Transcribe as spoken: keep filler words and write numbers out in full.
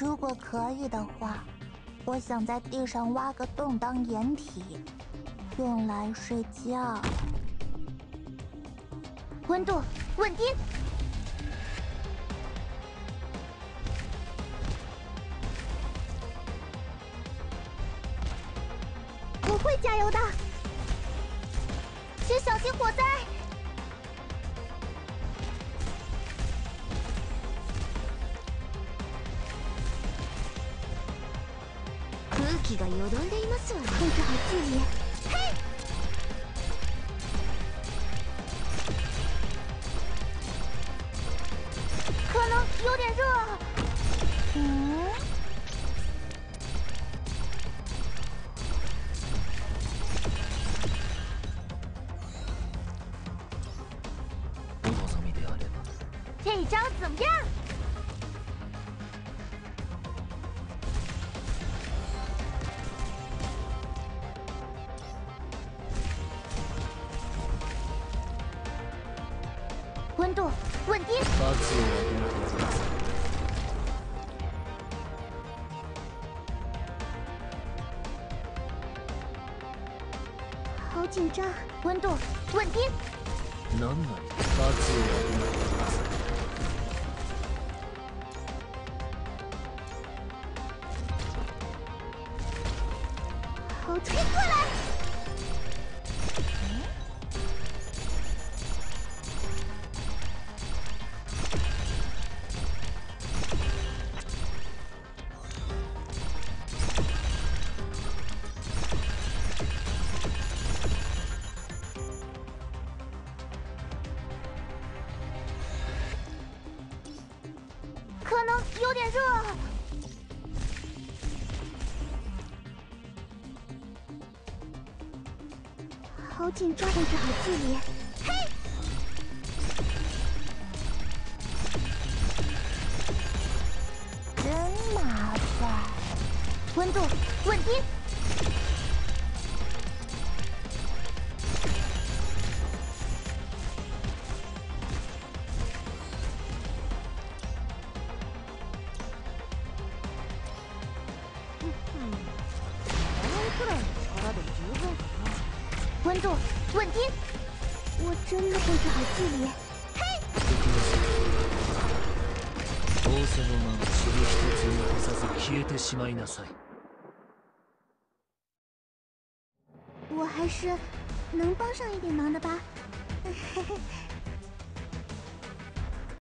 如果可以的话，我想在地上挖个洞当掩体，用来睡觉。温度稳定。我会加油的，请小心火灾。 空気がよどんでいますわね。 控制好距离。嘿，可能有点热。嗯。这招怎么样？温度稳定。好紧张。温度稳定。 なんなん罰を与えます好，吹过来。可能有点热。好紧张，控制好距离。嘿，真麻烦。温度稳定。温度稳定，我真的控制好距离。嘿， 仰せのまま塵一つ残さず消えてしまいなさい。 我还是能帮上一点忙的吧。